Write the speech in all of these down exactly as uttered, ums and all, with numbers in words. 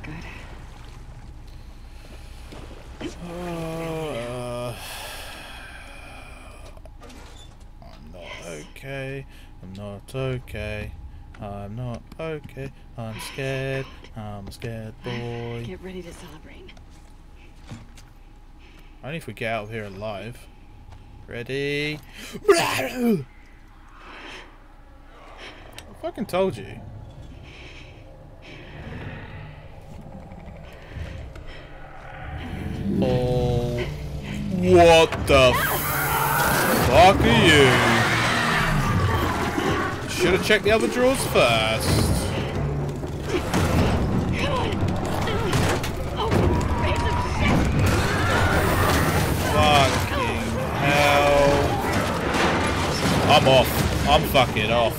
good. Uh, I'm not okay. I'm not okay. I'm not okay. I'm scared. I'm a scared boy. Get ready to celebrate. Only if we get out of here alive. Ready? I fucking told you. Oh, what the fuck are you? Should have checked the other drawers first. Fucking hell. I'm off. I'm fucking off.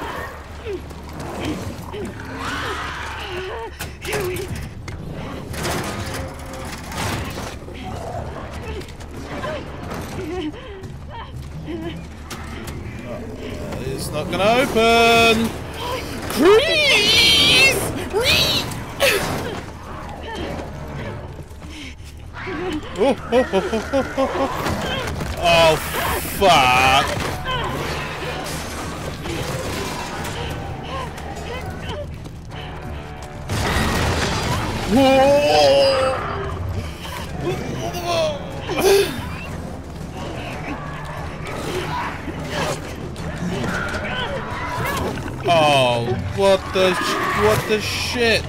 It's not gonna open! Crease! oh, oh, oh, oh, oh, oh. Oh, fuck! Oh, what the sh what the shit?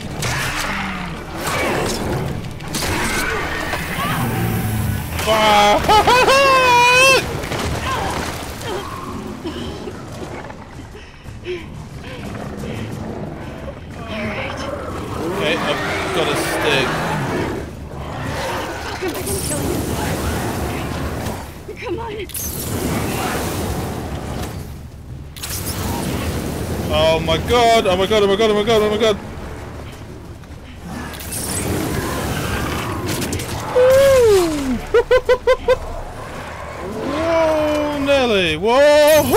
Fuck! Okay, I've got a stick. Come on. Oh my god, oh my god, oh my god, oh my god, oh my god. Whoa, Nelly, whoa.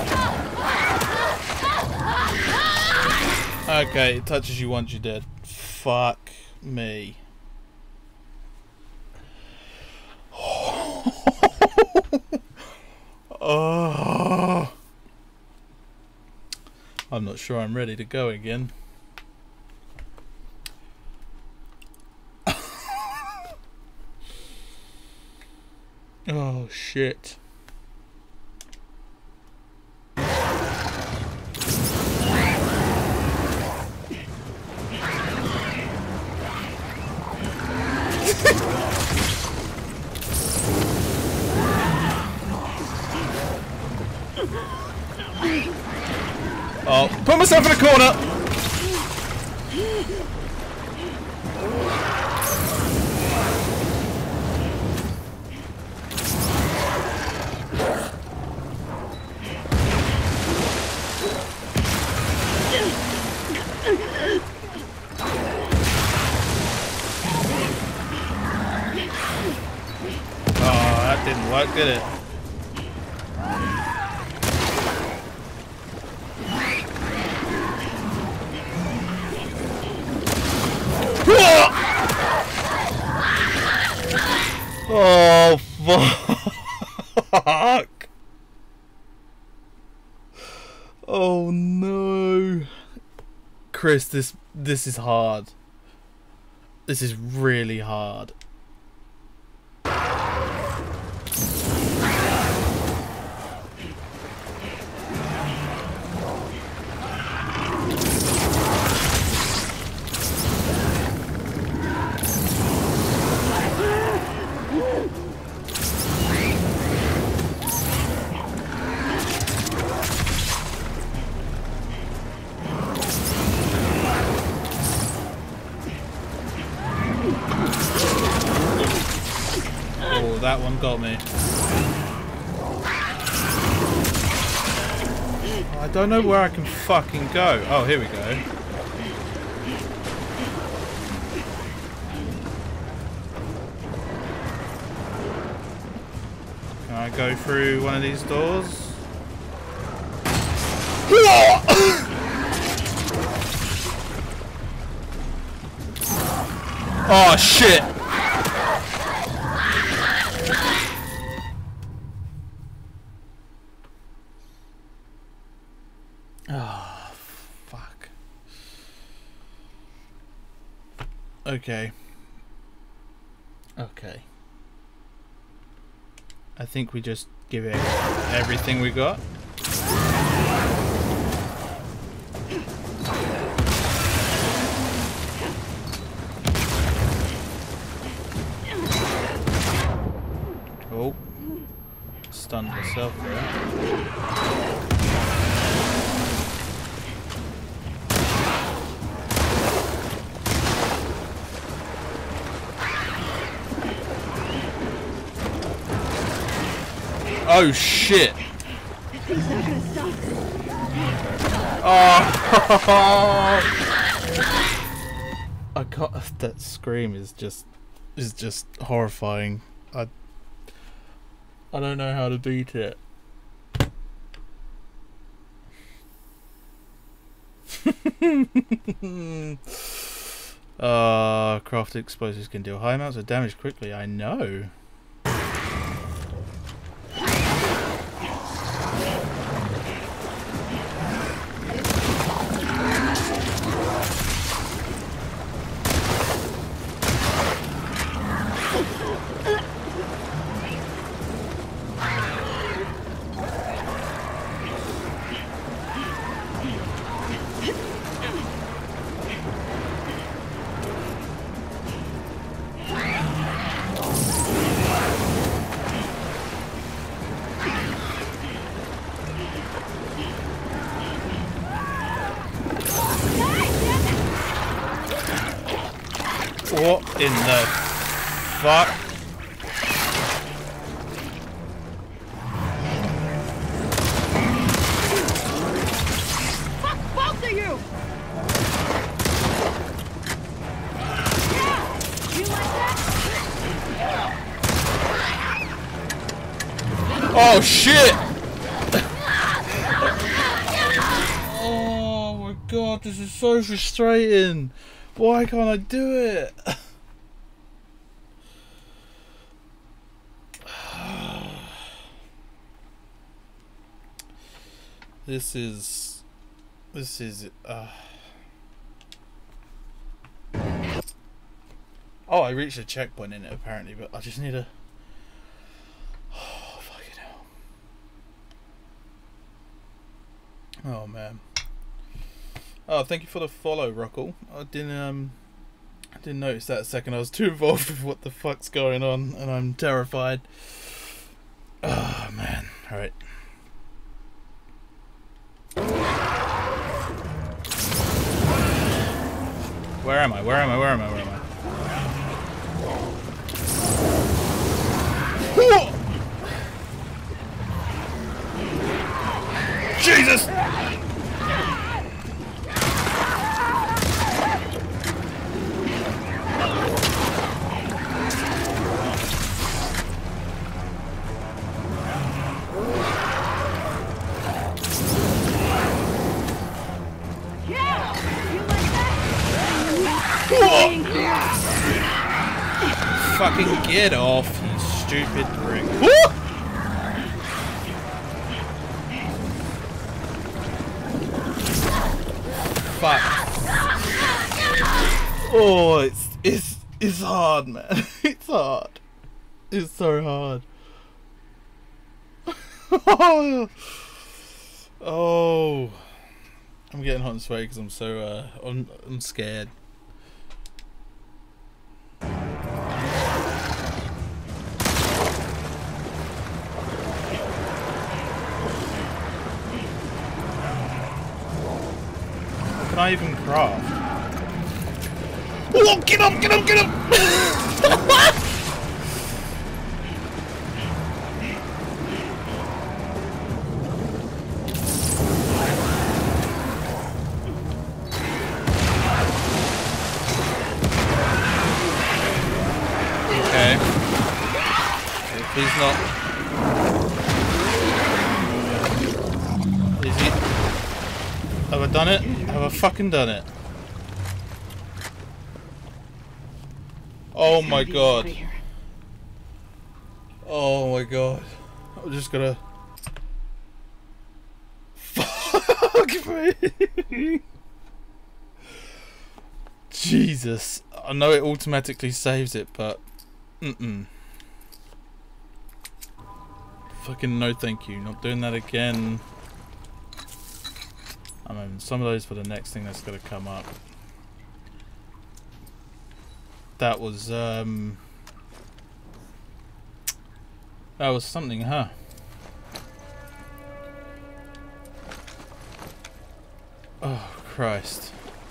Okay, it touches you once you're dead. Fuck me. Oh. I'm not sure I'm ready to go again. Oh shit. Oh, put myself in a corner. Oh, that didn't work, did it? Oh fuck! Oh no, Chris, this this is hard. This is really hard. Oh, that one got me. I don't know where I can fucking go. Oh, here we go. Can I go through one of these doors? Oh shit! Oh fuck. Okay. Okay. I think we just give it everything we got. Oh, stunned myself there. Oh shit! He's not gonna stop. Oh! I can't. That scream is just is just horrifying. I I don't know how to beat it. uh, crafted explosives can deal high amounts of damage quickly. I know. What in the fuck? Fuck both of you! Yeah! You like that? Oh shit! Oh my god, this is so frustrating. Why can't I do it? This is... This is... Uh... Oh, I reached a checkpoint in it apparently, but I just need a... Oh, fucking hell. Oh, man. Oh, thank you for the follow, Rockle. I didn't um, I didn't notice that a second. I was too involved with what the fuck's going on, and I'm terrified. Oh man! All right. Where am I? Where am I? Where am I? Where am I? Jesus! Fucking get off, you stupid prick. Woo! Fuck. Oh, it's it's it's hard, man. It's hard. It's so hard. Oh, I'm getting hot and sweaty because I'm so uh, I'm I'm scared. Can I even craft? Oh, get up, get up, get up! Okay. Please not. Is it? Have I done it? Have I fucking done it? Oh my Gotta be god. out of here. Oh my god. I'm just gonna... Fuck me. Jesus. I know it automatically saves it, but... Mm-mm. Fucking no thank you. Not doing that again. I'm having some of those for the next thing that's gonna come up. That was, um... that was something, huh? Oh, Christ.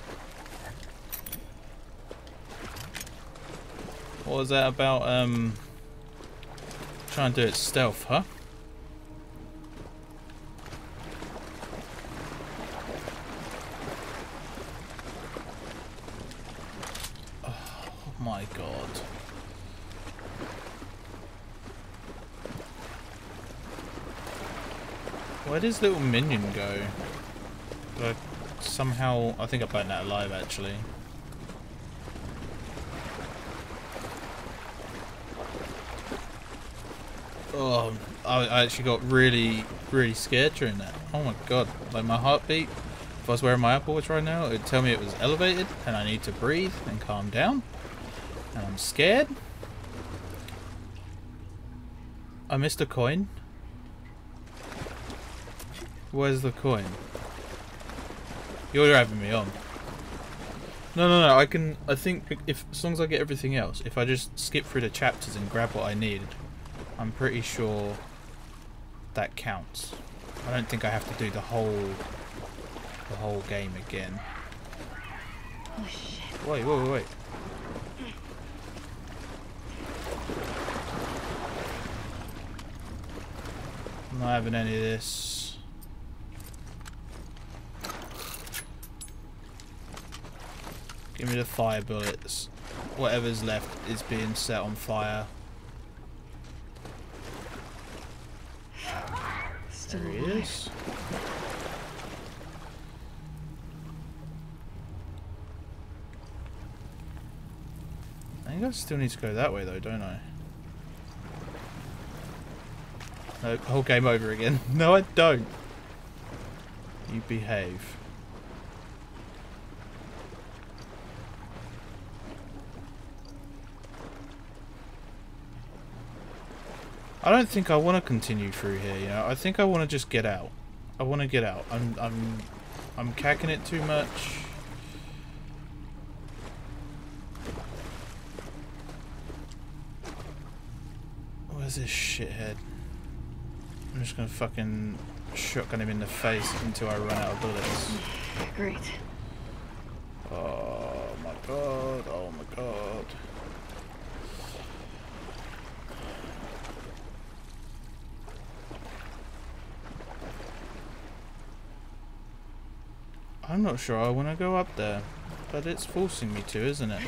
What was that about, um... trying to do it stealth, huh? Oh my god. Where does little minion go? Like, somehow... I think I burned that alive, actually. Oh, I, I actually got really, really scared during that. Oh my god. Like, my heartbeat, if I was wearing my Apple Watch right now, it would tell me it was elevated, and I need to breathe and calm down. And I'm scared. I missed a coin. Where's the coin? You're driving me on. No, no, no. I can. I think if as long as I get everything else, if I just skip through the chapters and grab what I need, I'm pretty sure that counts. I don't think I have to do the whole the whole game again. Oh shit. Wait, wait, wait, wait. I'm not having any of this. Give me the fire bullets. Whatever's left is being set on fire. Still There he alive. is. I think I still need to go that way though, don't I? No, whole game over again. No, I don't. You behave. I don't think I want to continue through here, you know. I think I want to just get out. I want to get out. I'm I'm I'm cacking it too much. Where's this shithead? I'm just gonna fucking shotgun him in the face until I run out of bullets. Great. Oh my god, oh my god. I'm not sure I want to go up there, but it's forcing me to, isn't it?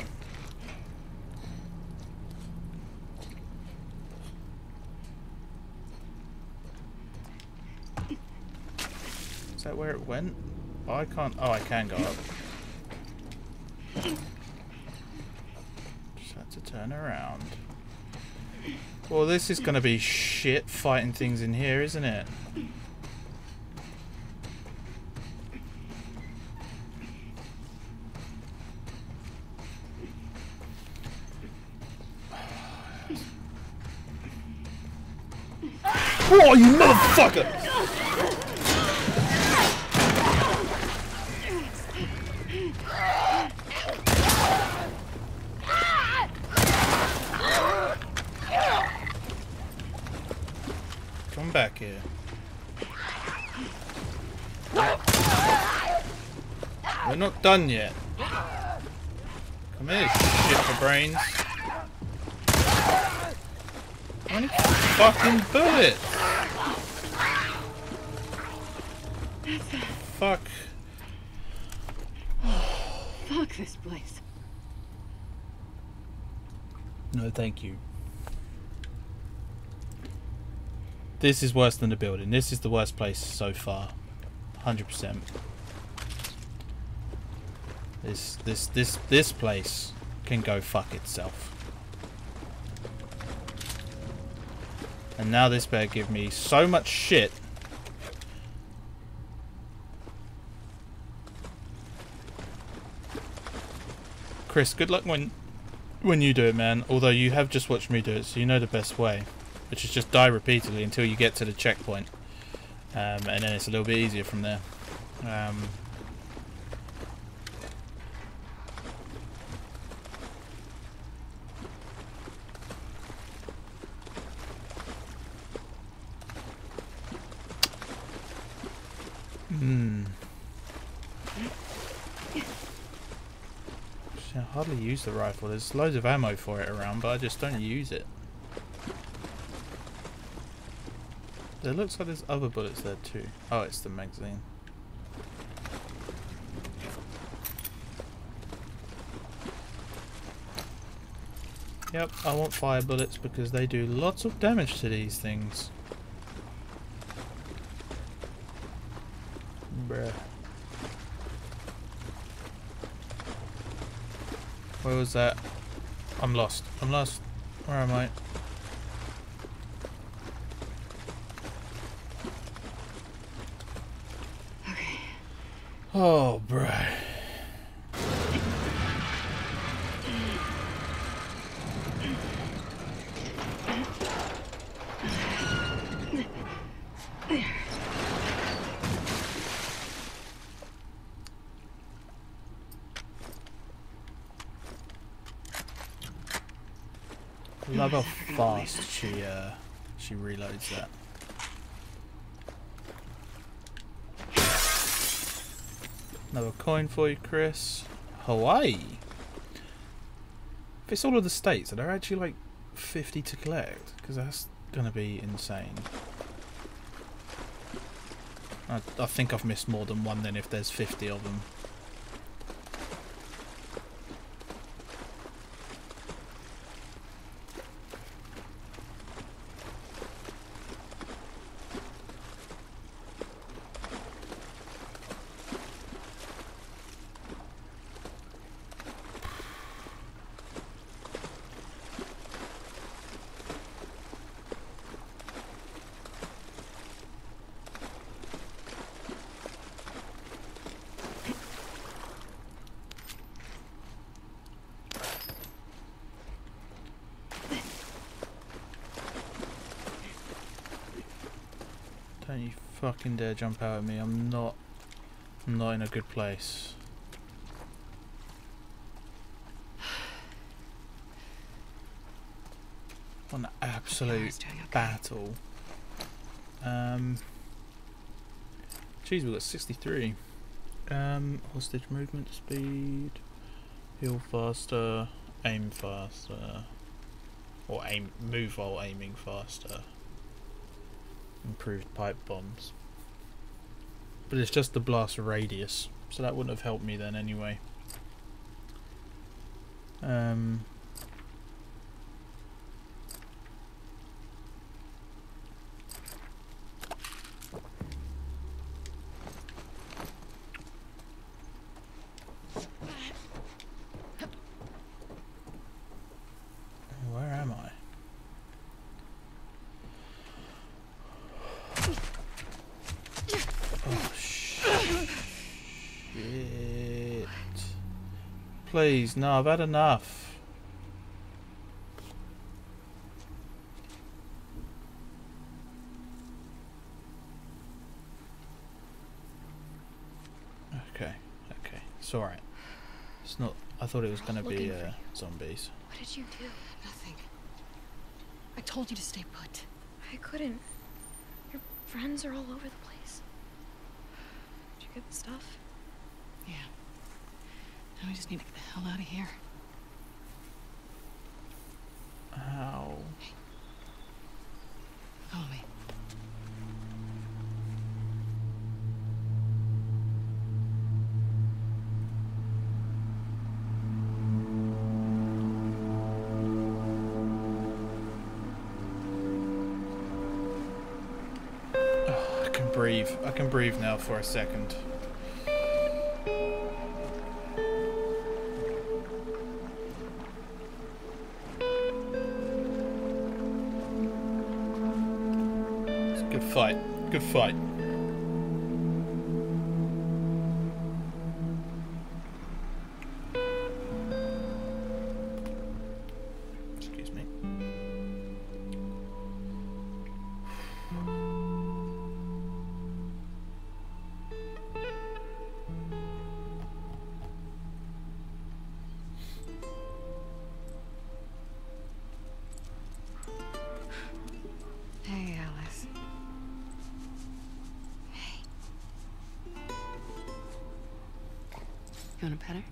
Is that where it went? Oh, I can't. Oh, I can go up. Just had to turn around. Well, this is going to be shit fighting things in here, isn't it? Oh, you motherfucker! Come back here. We're not done yet. Come here, shit for brains. How many fucking bullets? Fuck. Fuck this place. No, thank you. This is worse than the building. This is the worst place so far. one hundred percent. This, this, this, this place can go fuck itself. And now this better give me so much shit. Chris, good luck when when you do it, man. Although you have just watched me do it, so you know the best way, which is just die repeatedly until you get to the checkpoint, um, and then it's a little bit easier from there. Um, Hmm. I hardly use the rifle. There's loads of ammo for it around, but I just don't use it. There looks like there's other bullets there too. Oh, it's the magazine. Yep, I want fire bullets because they do lots of damage to these things. Bruh. Where was that? I'm lost. I'm lost. Where am I? Okay. Oh, bruh. Love how fast she uh, she reloads that. Another coin for you, Chris. Hawaii. If it's all of the states, are there actually like fifty to collect? Because that's gonna be insane. I, I think I've missed more than one then if there's fifty of them. Don't you fucking dare jump out at me. I'm not I'm not in a good place. What an absolute okay. battle. Um Jeez, we got sixty-three. Um hostage movement speed. Heal faster, aim faster. Or aim move while aiming faster. Improved pipe bombs. But it's just the blast radius, so that wouldn't have helped me then anyway. Um, where am I? Oh shit. Please, no, I've had enough. Okay, okay, it's alright. It's not, I thought it was gonna be uh, zombies. What did you do? Nothing. I told you to stay put. I couldn't. Your friends are all over the place. Did you get the stuff? Yeah. Now we just need to get the hell out of here. Ow. Hey. Follow me. Oh, I can breathe. I can breathe now for a second. fight. Good fight. Excuse me. Hey, Alice. Hey. You want a pet her?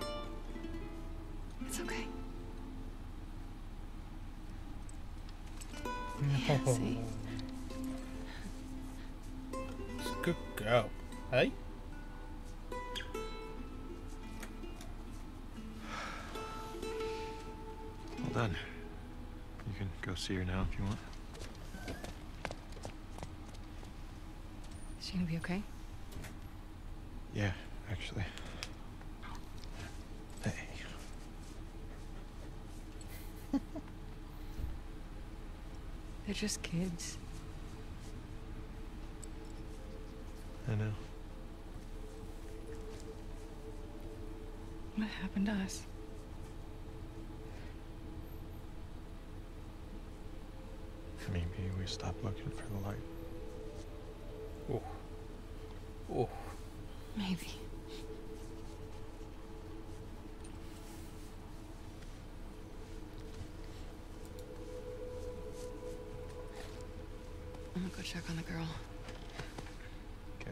It's okay. Yeah, see? It's a good girl. Hey? Well done. You can go see her now if you want. Is she gonna be okay? Yeah, actually. Hey. They're just kids. I know. What happened to us? Maybe we stopped looking for the light. Oh. Oh. Maybe. I'm gonna go check on the girl. Okay.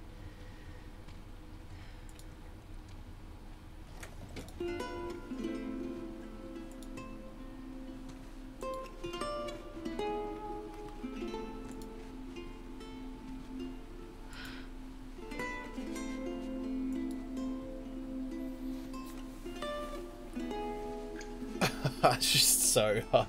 It's just so high.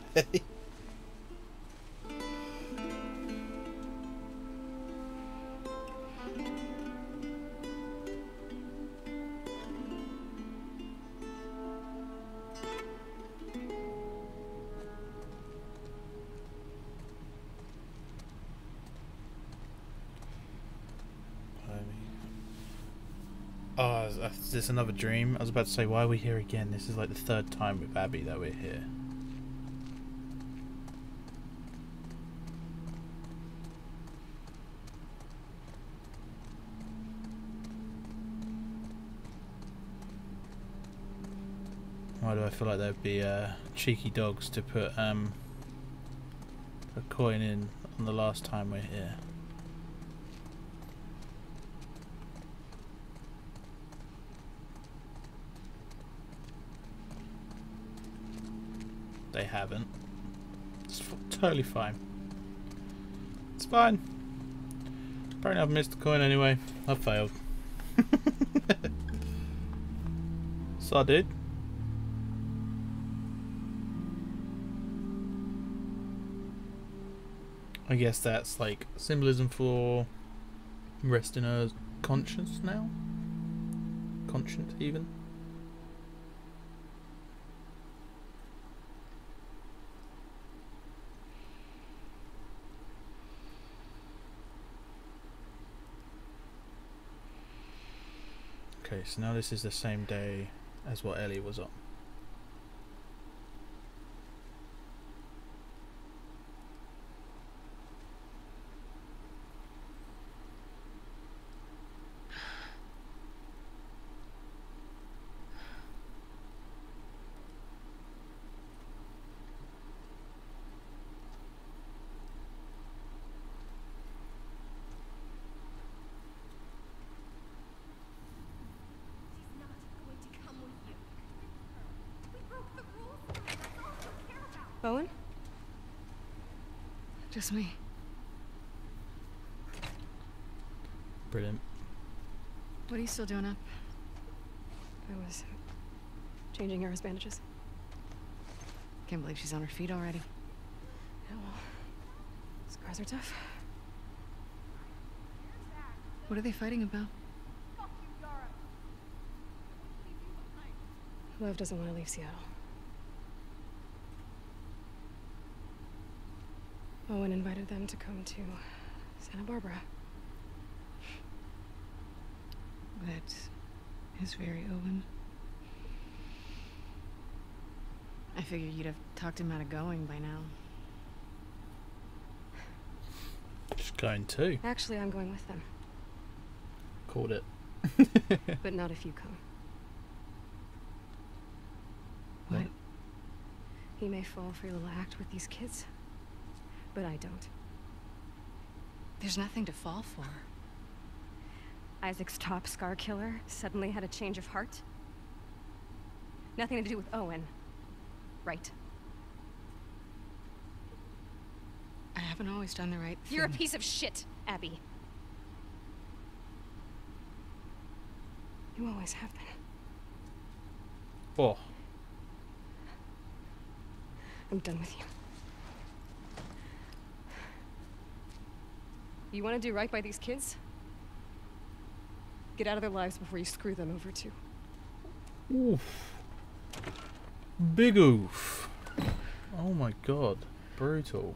Oh, is this another dream? I was about to say, why are we here again? This is like the third time with Abby that we're here. Why do I feel like there'd be uh, cheeky dogs to put um, a coin in on the last time we're here? They haven't. It's f totally fine. It's fine. Apparently I've missed the coin anyway. I failed. So I did. I guess that's like symbolism for resting her conscience now. Conscience even. Okay, so now this is the same day as what Ellie was on. Bowen? Just me. Brilliant. What are you still doing up? I was changing Yara's bandages. Can't believe she's on her feet already. Yeah, well, scars are tough. What are they fighting about? Love doesn't want to leave Seattle. Owen invited them to come to Santa Barbara. That is very Owen. I figured you'd have talked him out of going by now. Just going too. Actually, I'm going with them. Called it. But not if you come. What? He may fall for your little act with these kids, but I don't. There's nothing to fall for. Isaac's top scar killer suddenly had a change of heart. Nothing to do with Owen. Right. I haven't always done the right thing. You're a piece of shit, Abby. You always have been. Oh. I'm done with you. You want to do right by these kids? Get out of their lives before you screw them over too. Oof. Big oof. Oh my god. Brutal.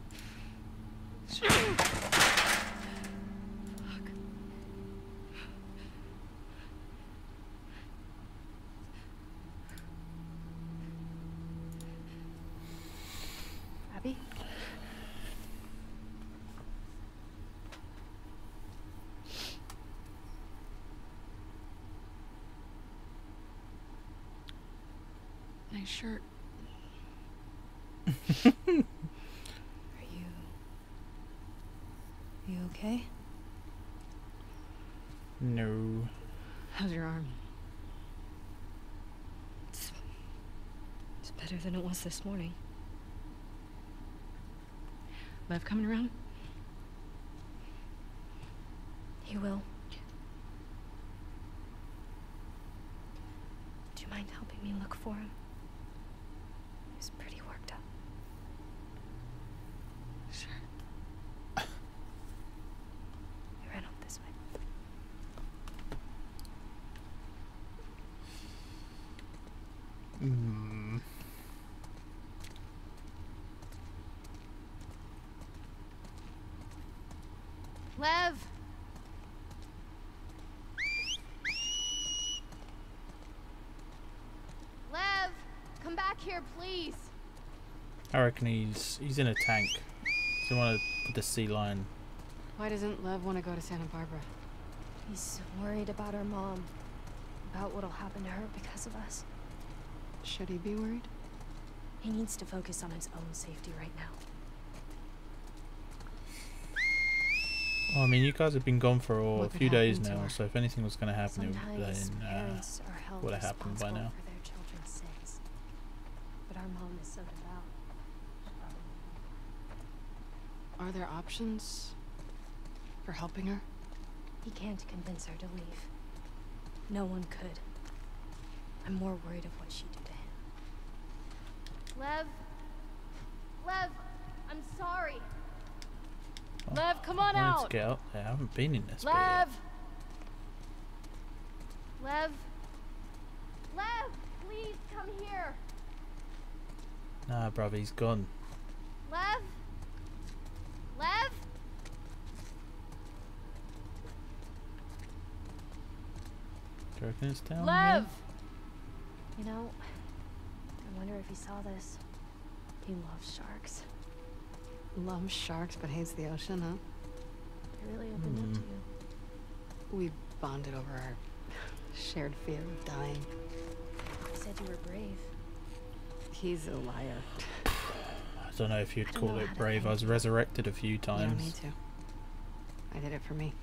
Abby? Nice shirt. Are you... you okay? No. How's your arm? It's... it's better than it was this morning. Lev coming around? He will. Do you mind helping me look for him? He's pretty worked up. Sure. He ran up this way. Mm. Lev! Lev! Come back here, please! I reckon he's he's in a tank. He's in one of the sea lion. Why doesn't Lev want to go to Santa Barbara? He's worried about our mom. About what'll happen to her because of us. Should he be worried? He needs to focus on his own safety right now. Well, I mean, you guys have been gone for all, a What could few days happen to now, her? so if anything was going to happen, it Sometimes would, then uh, parents are held would have happened by responsible now. for their children's sins. But our mom is so devout. Are there options for helping her? He can't convince her to leave. No one could. I'm more worried of what she'd do to him. Lev! Lev! I'm sorry! Oh, Lev, come I on wanted out! to get out there. I haven't been in this bit Lev! yet. Lev! Lev! Please come here! Nah, bruv, he's gone. Lev! Lev! Do you reckon it's down Lev! here? You know, I wonder if he saw this. He loves sharks. Loves sharks but hates the ocean, huh? I really opened up to Hmm. We bonded over our shared fear of dying. you. You said you were brave. He's a liar. I don't know if you'd I don't call know it how to brave. I thank was you. resurrected a few Yeah, times. me too. I did it for me.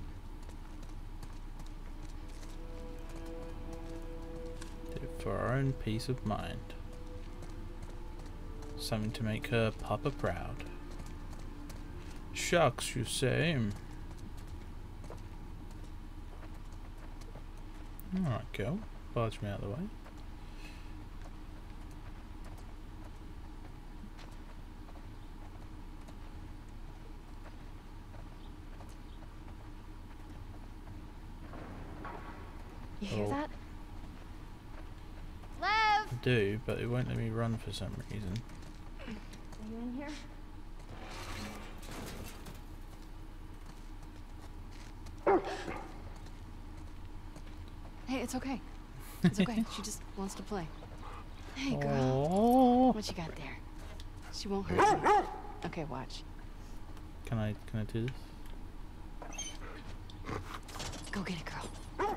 Did it for our own peace of mind. Something to make her papa proud. Shucks, you say? Alright, girl. Barge me out of the way. You hear Oh. that? Lev! I do, but it won't let me run for some reason. Are you in here? Hey, it's okay. It's okay. She just wants to play. Hey, girl. Aww. What you got there? She won't hurt you. Okay, watch. Can I can I do this? Go get it, girl.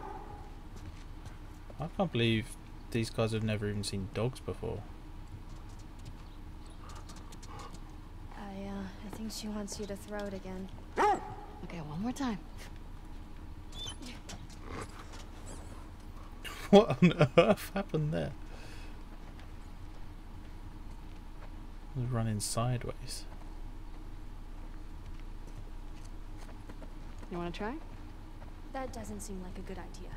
I can't believe these guys have never even seen dogs before. I, uh, I think she wants you to throw it again. Okay, one more time. What on earth happened there? I was running sideways. You want to try? That doesn't seem like a good idea.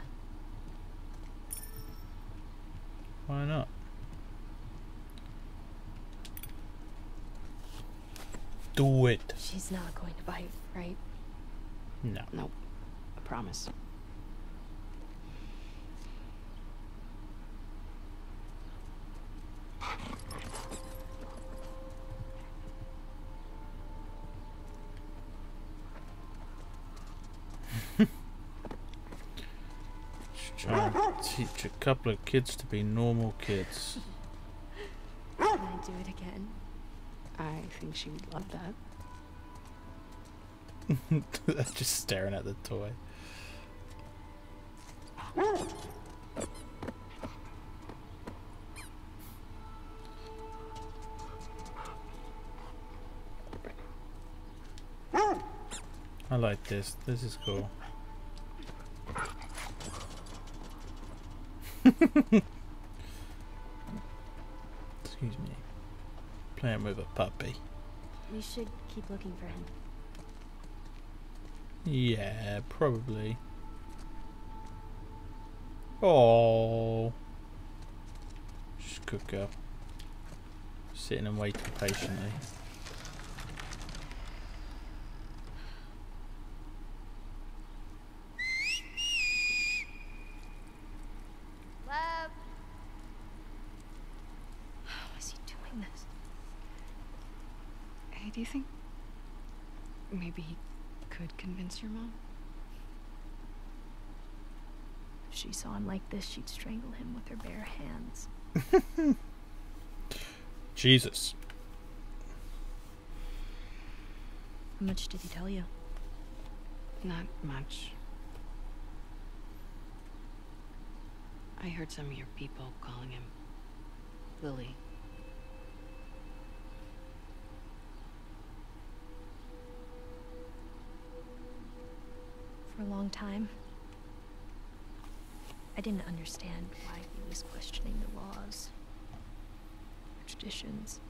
Why not? Do it. She's not going to bite, right? No. Nope. I promise. Try and teach a couple of kids to be normal kids. Can I do it again? I think she would love that. Just staring at the toy. I like this. This is cool. Excuse me. Playing with a puppy. We should keep looking for him. Yeah, probably. Oh, just good girl. Sitting and waiting patiently. Love. How is he doing this? Hey, do you think maybe he could convince your mom? If she saw him like this, she'd strangle him with her bare hands. Jesus. How much did he tell you? Not much. I heard some of your people calling him Lily. For a long time, I didn't understand why he was questioning the laws, the traditions.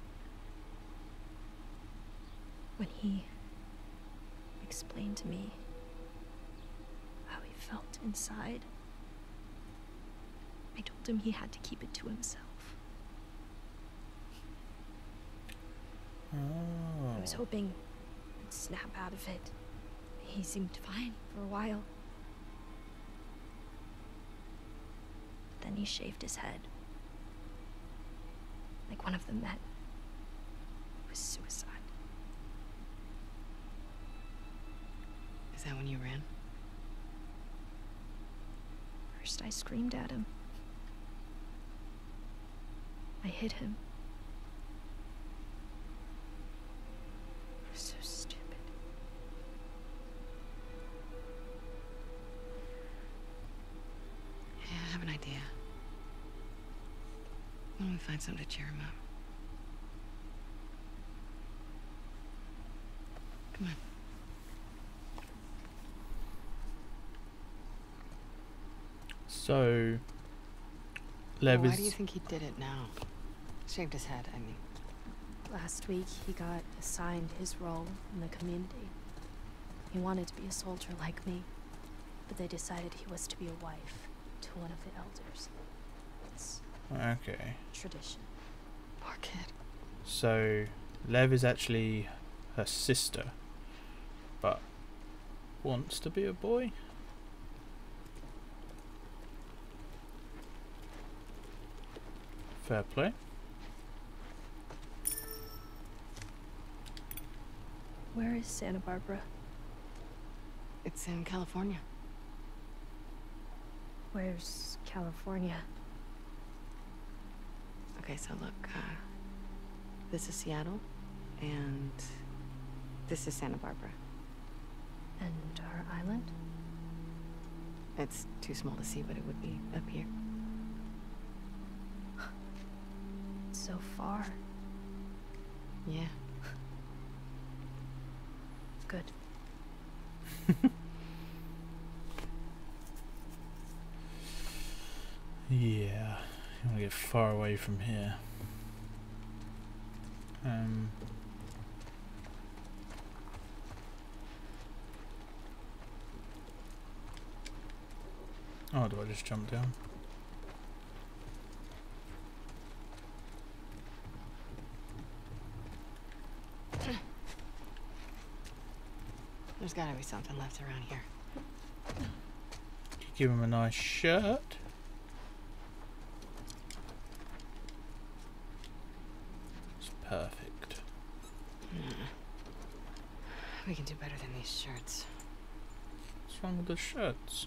When he explained to me how he felt inside, I told him he had to keep it to himself. Oh. I was hoping he'd snap out of it. He seemed fine for a while. Then he shaved his head. Like one of the men. It was suicide. Is that when you ran? First I screamed at him. I hit him. It was so stupid. Yeah, I have an idea. Why don't we find something to cheer him up? Come on. So, Well, Lev why is. do you think he did it now? Shaved his head, I mean. Last week he got assigned his role in the community. He wanted to be a soldier like me, but they decided he was to be a wife to one of the elders. It's Okay. tradition. Poor kid. So, Lev is actually her sister, but wants to be a boy? Fair play. Where is Santa Barbara? It's in California. Where's California? Okay, so look, uh, this is Seattle, and this is Santa Barbara. And our island? It's too small to see, but it would be up here. So far. Yeah. Good. Yeah, you want to get far away from here. Um. Oh, do I just jump down? There's gotta be something left around here. Give him a nice shirt. It's perfect. Mm. We can do better than these shirts. What's wrong with the shirts?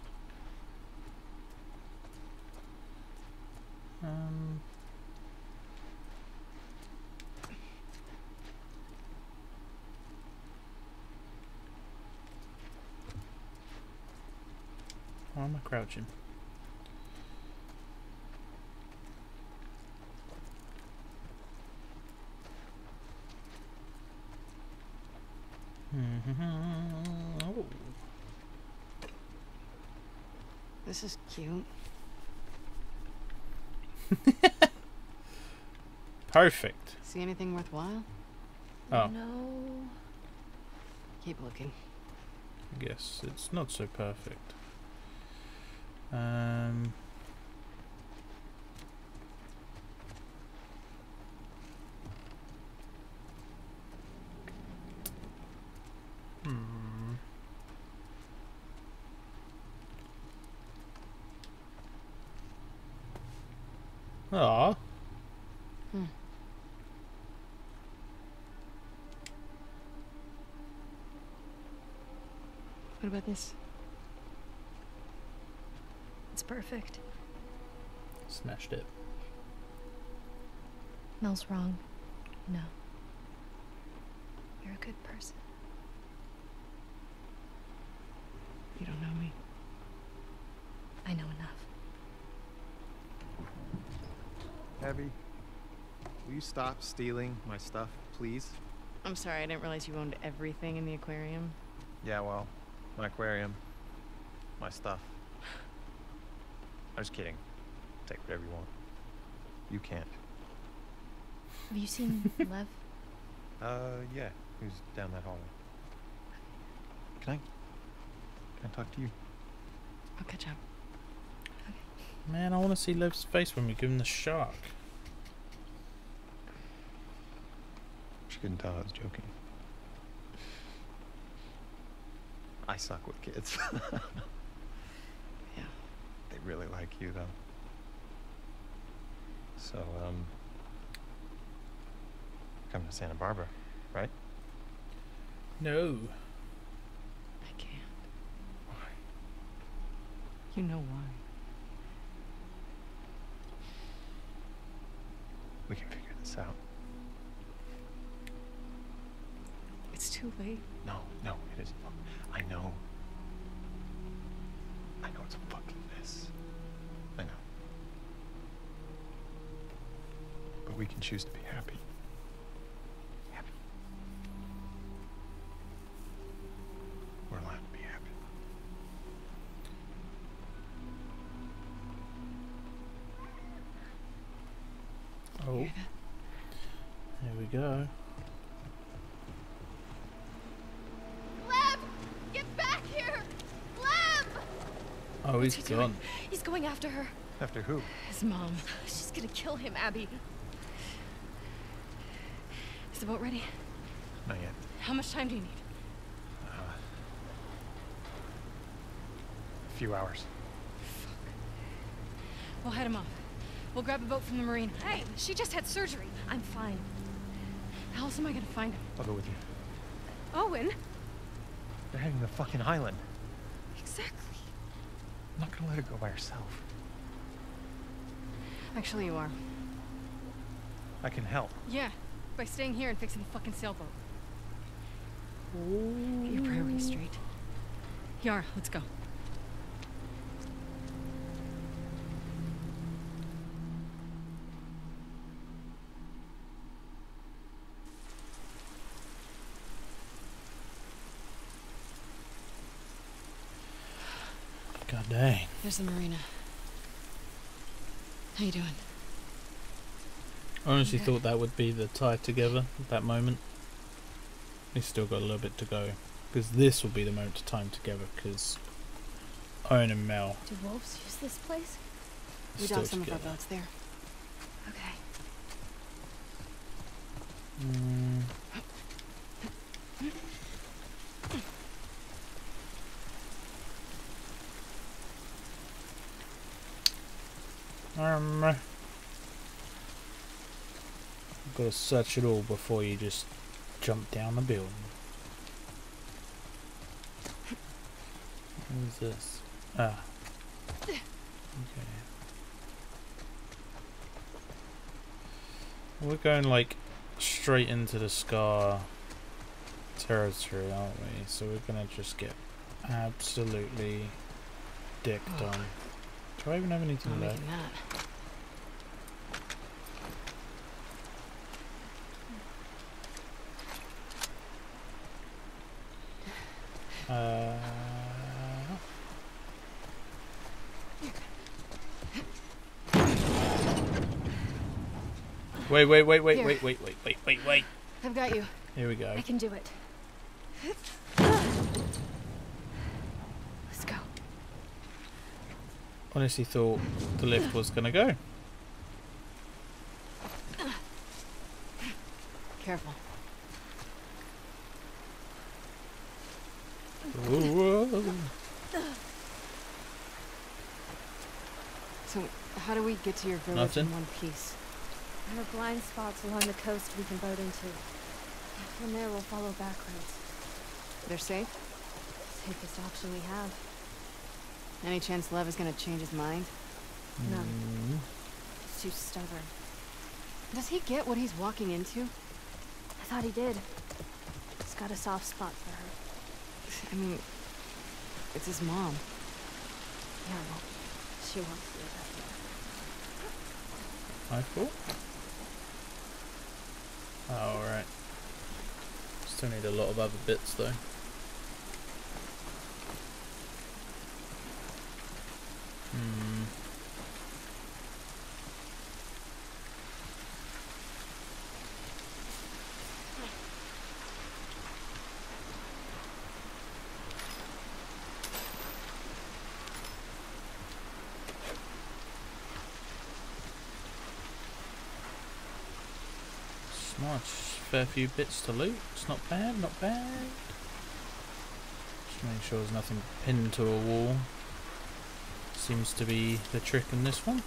Um. Why am I crouching? Oh. This is cute. Perfect. See anything worthwhile? Oh. No. Keep looking. I guess it's not so perfect. Um. Hmm. Ah. Hmm. What about this? It's perfect. Smashed it. Mel's wrong. No. You're a good person. You don't know me. I know enough. Abby, will you stop stealing my stuff, please? I'm sorry, I didn't realize you owned everything in the aquarium. Yeah, well, my aquarium, my stuff. I'm just kidding. Take whatever you want. You can't. Have you seen Lev? Uh, yeah. Who's down that hallway? Can I... Can I talk to you? I'll catch up. Man, I want to see Lev's face when we give him the shark. She couldn't tell I was joking. I suck with kids. Yeah. They really like you, though. So, um... come to Santa Barbara, right? No. I can't. Why? You know why. We can figure this out. It's too late. No, no, it isn't. I know. I know it's a fucking mess. I know. But we can choose to be happy. Happy. We're allowed to be happy. Oh. Here we go. Lev! Get back here! Lev! Oh, he's What's he gone. doing? He's going after her. After who? His mom. She's gonna kill him, Abby. Is the boat ready? Not yet. How much time do you need? Uh, a few hours. We'll head him off. We'll grab a boat from the marina. Hey, she just had surgery. I'm fine. How else am I gonna find him? I'll go with you. Owen? They're heading to the fucking island. Exactly. not gonna let her go by herself. Actually, you are. I can help. Yeah, by staying here and fixing the fucking sailboat. Get your priorities straight. Yara, let's go. God dang. There's the marina. How you doing? I honestly Okay. thought that would be the tie together at that moment. We've still got a little bit to go. Because this will be the moment to tie them together. Because Owen and Mel Do wolves use this place? are We still docked some of our together. boats there. Okay. Mm. Um, I've got to search it all before you just jump down the building. What is this? Ah. Okay. We're going like straight into the Scar territory, aren't we? So we're gonna just get absolutely dicked Oh. on. Do I even have anything Not left? making that. Uh, wait, wait, wait, wait, Here. wait, wait, wait, wait, wait, wait. I've got you. Here we go. I can do it. Let's go. Honestly thought the lift was gonna go. Careful. Whoa. So, how do we get to your village Nothing. in one piece? There are blind spots along the coast we can boat into. From there, we'll follow back roads. They're safe? Safest option we have. Any chance Lev is gonna change his mind? No. Mm. He's too stubborn. Does he get what he's walking into? I thought he did. He's got a soft spot for her. I mean, it's his mom. Yeah, well, she wants to do that. I thought. Oh, alright. Still need a lot of other bits though. Hmm. Smart, fair few bits to loot. It's not bad, not bad. Just make sure there's nothing pinned to a wall. Seems to be the trick in this one.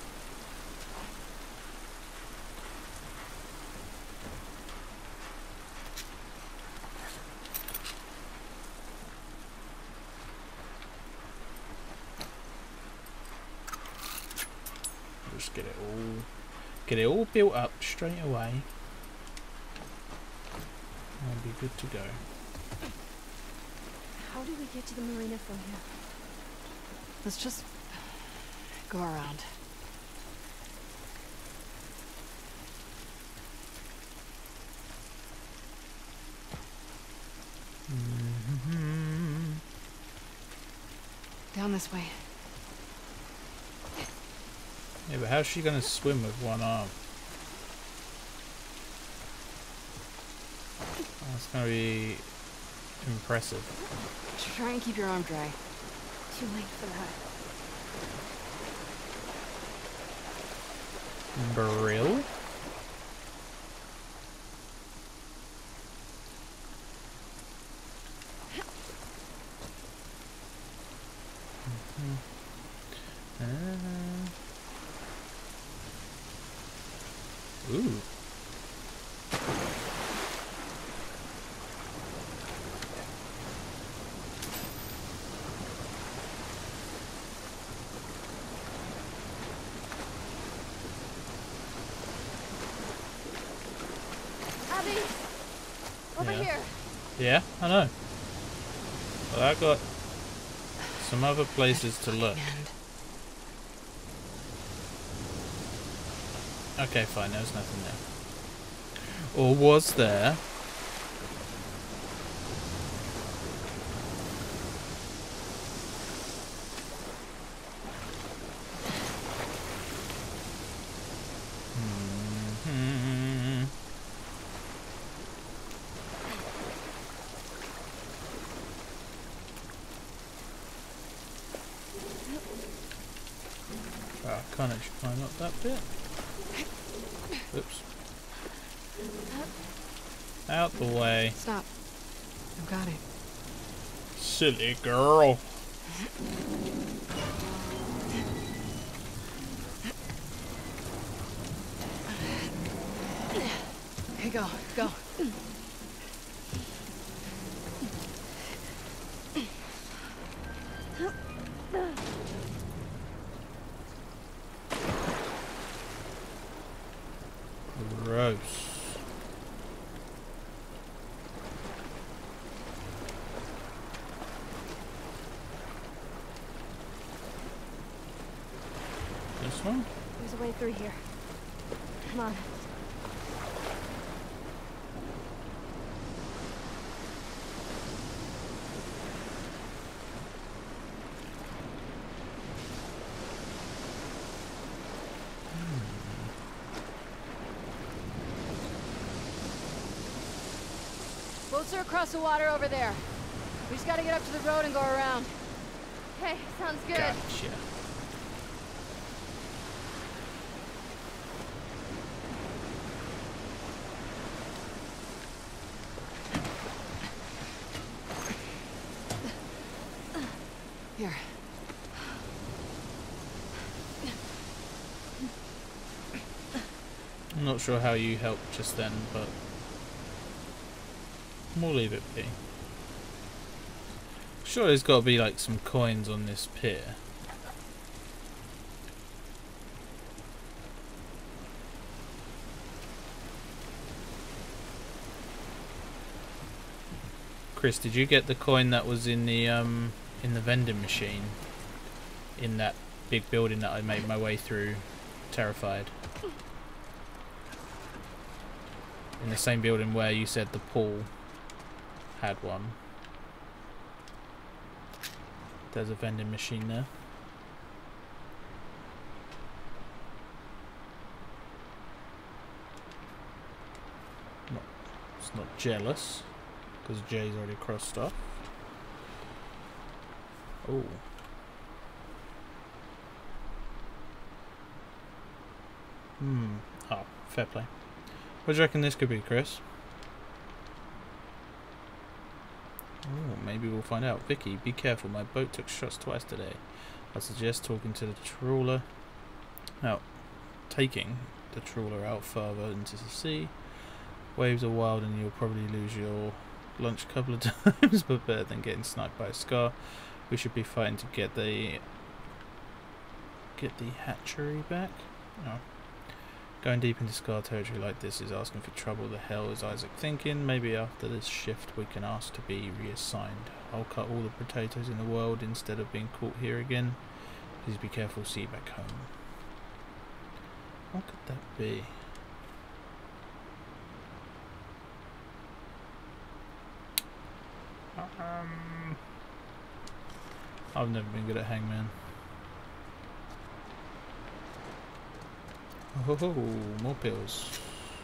Just get it all, get it all built up straight away. I'll be good to go. How do we get to the marina from here? Let's just go around. Mm-hmm. Down this way. Yeah, but how's she gonna swim with one arm? That's gonna be impressive. Try and keep your arm dry. Too late for that. Brill? Uh, ooh. See? Over Yeah. here. Yeah, I know. But I got some other places to look. End. Okay, fine, there's nothing there. Or was there? Hmm. Oh, I can't actually climb up that bit. Oops. Out the way. Stop. I've got it. Silly girl. Here, go, go. Gross. This one? There's a way through here. Come on. Boats are across the water over there. We just gotta get up to the road and go around. Okay, sounds good. Gotcha. Here. I'm not sure how you helped just then, but we'll leave it be. Sure, there's got to be like some coins on this pier. Chris, did you get the coin that was in the um in the vending machine in that big building that I made my way through, terrified? In the same building where you said the pool had one. There's a vending machine there. Not, it's not jealous, because Jay's already crossed off. Oh. Hmm. Oh, fair play. What do you reckon this could be, Chris? Oh, maybe we'll find out. Vicky, be careful. My boat took shots twice today. I suggest talking to the trawler. Now, taking the trawler out further into the sea. Waves are wild and you'll probably lose your lunch a couple of times, but better than getting sniped by a scar. We should be fighting to get the get the hatchery back. No. Going deep into Scar territory like this is asking for trouble. The hell is Isaac thinking? Maybe after this shift we can ask to be reassigned. I'll cut all the potatoes in the world instead of being caught here again. Please be careful, see you back home. What could that be? Um, I've never been good at Hangman. Oh, more pills.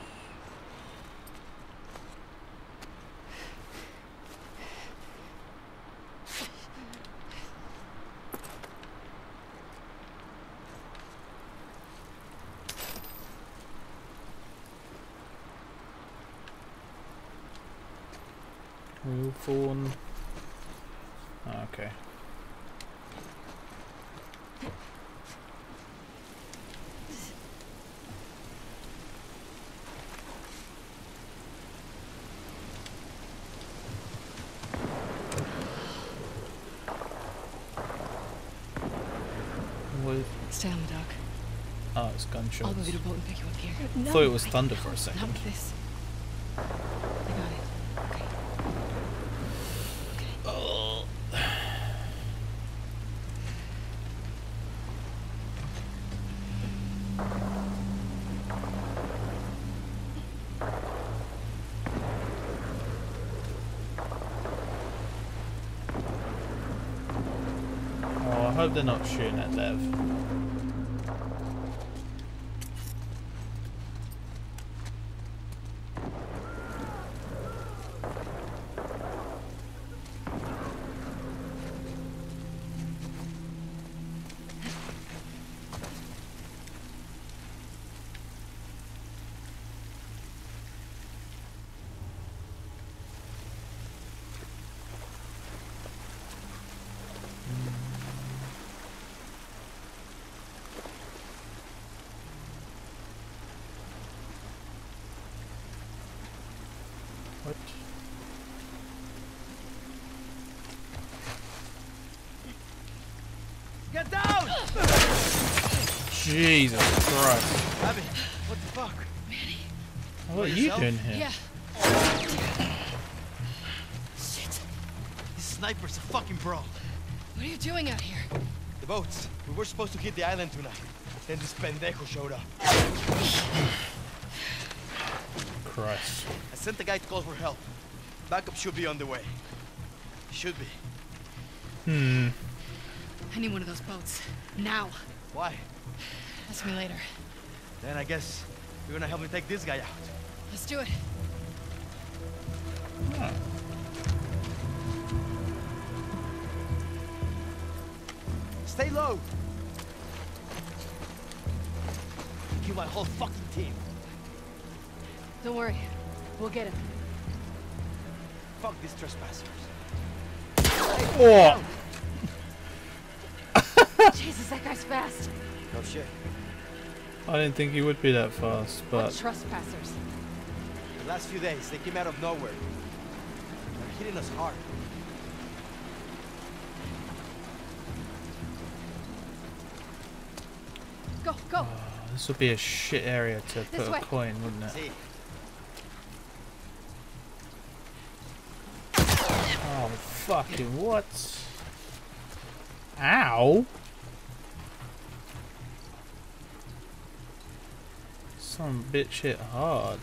Real fawn. Okay. Stay on the dock. Oh, it's gunshots. I'll go get a boat and pick you up here. No, Thought it was I- thunder for a Not second. with this. I got it. Okay. Okay. Oh. Oh, I hope they're not shooting at Lev. What? Get down! Jesus Christ. Abby, what the fuck? What are you doing here? Yeah. Shit. This sniper's a fucking pro. What are you doing out here? The boats. We were supposed to hit the island tonight. Then this pendejo showed up. Christ. I sent the guy to call for help. Backup should be on the way. Should be. Hmm. I need one of those boats. Now. Why? Ask me later. Then I guess you're gonna help me take this guy out. Let's do it. Oh. Stay low. Kill my whole fucking team. Don't worry. We'll get him. Fuck these trespassers. Oh. Jesus, that guy's fast. No shit. I didn't think he would be that fast, What but trespassers? The last few days, they came out of nowhere. They're hitting us hard. Go, go. oh, this would be a shit area to This put way. a coin, wouldn't it? See, Oh, fucking what? Ow! Some bitch hit hard.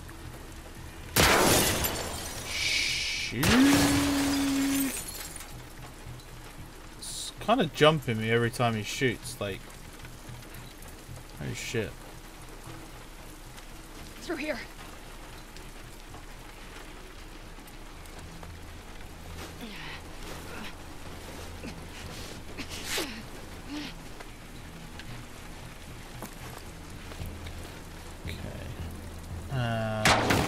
Shoot! It's kind of jumping me every time he shoots, like. Oh shit. Through here. Uh,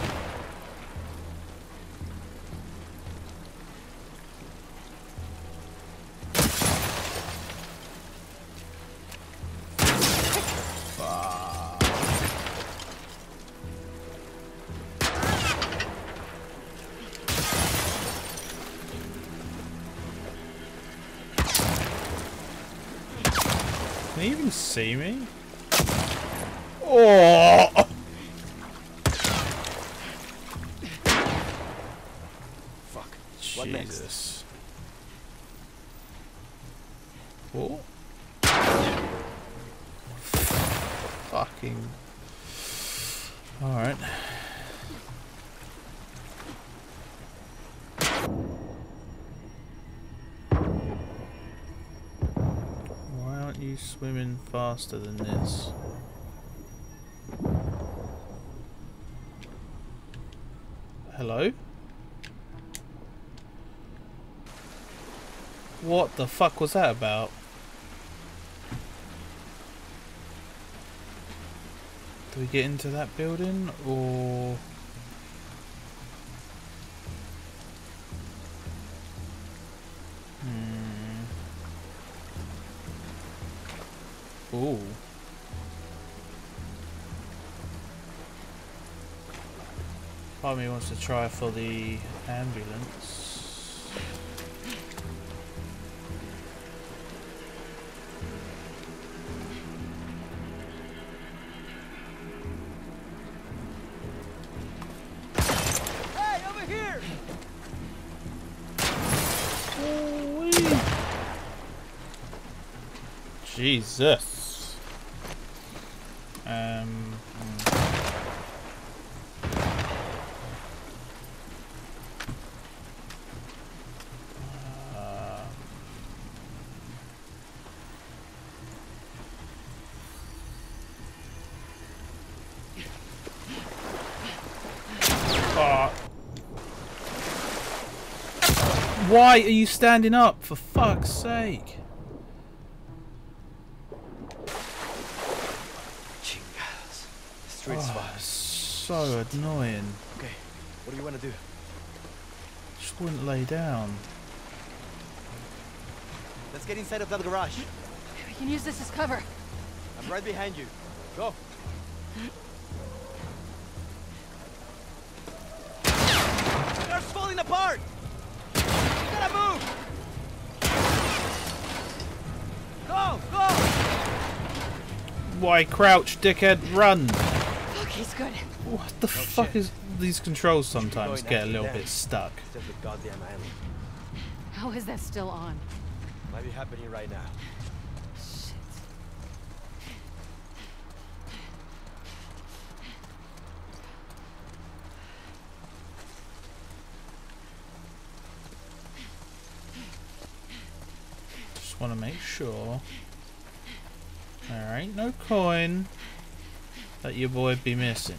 Can he even see me? Oh! fuck. What next? Jesus. Oh. Fucking. Alright. Why aren't you swimming faster than this? Hello? What the fuck was that about? Do we get into that building or... Hmm. Ooh. Part of me wants to try for the ambulance. Jesus. Um. Uh, oh. Why are you standing up? For fuck's sake. Streets Oh, fire. so annoying. Okay, what do you want to do? Just wouldn't lay down. Let's get inside of that garage. We can use this as cover. I'm right behind you. Go. They're falling apart. You gotta move. Go, go. Why crouch, dickhead? Run! Fuck, he's good. What the Oh, fuck shit. is... These controls sometimes going get a after little them. bit stuck. Instead of the goddamn island. How is that still on? Might be happening right now. Shit. Just want to make sure there ain't no coin that your boy be missing.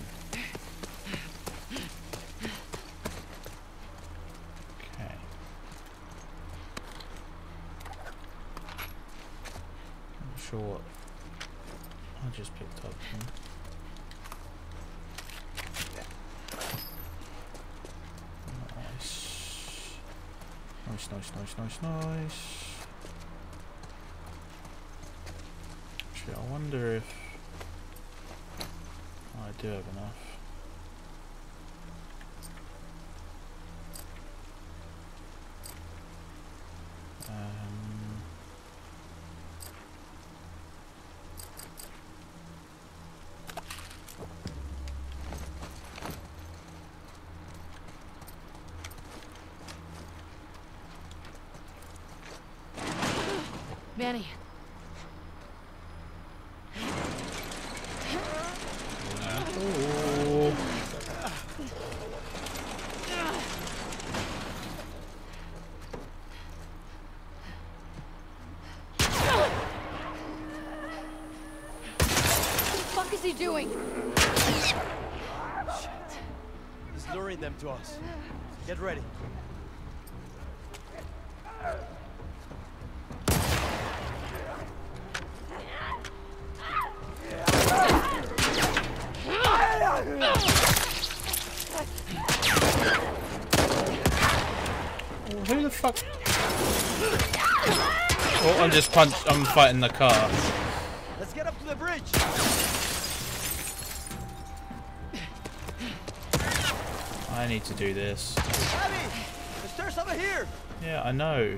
Okay. Not sure what I just picked up from. Nice. Nice, nice, nice, nice, nice. Actually, I wonder if I do have enough. Um, Manny. oh. What the fuck is he doing? He's luring them to us. Get ready. Who the fuck? Oh, I'm just punch. I'm fighting the car. Let's get up to the bridge. I need to do this. Abby, the stairs over here. Yeah, I know.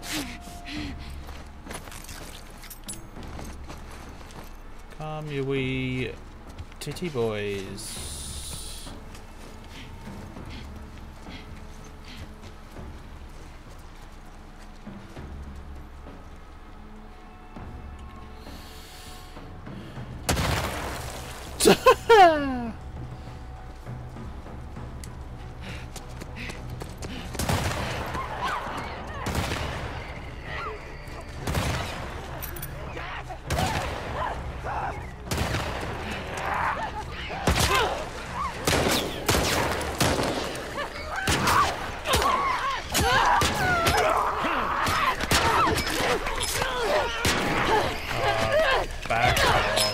Come, you wee titty boys. Back off.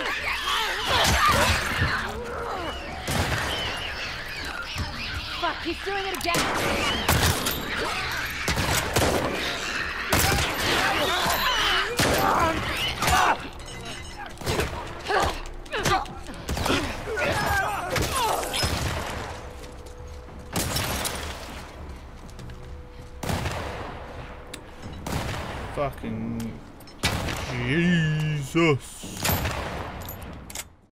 Fuck, he's doing it again. Fucking Jesus.